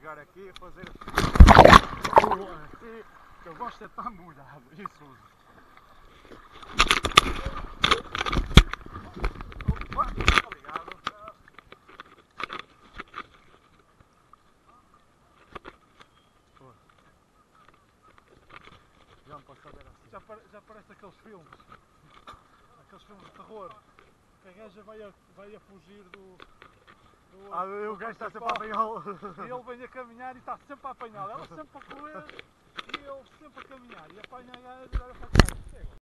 chegar aqui e fazer aqui, que eu gosto de estar molhado, isso uso. Obrigado. Já não posso saber assim. Já parece aqueles filmes de terror, que a gaja vai a fugir do o gajo está sempre a apanhá-lo. E ele vem a caminhar e está sempre a apanhá-lo, ela sempre a correr e ele sempre a caminhar e apanha a gaja e olha para trás.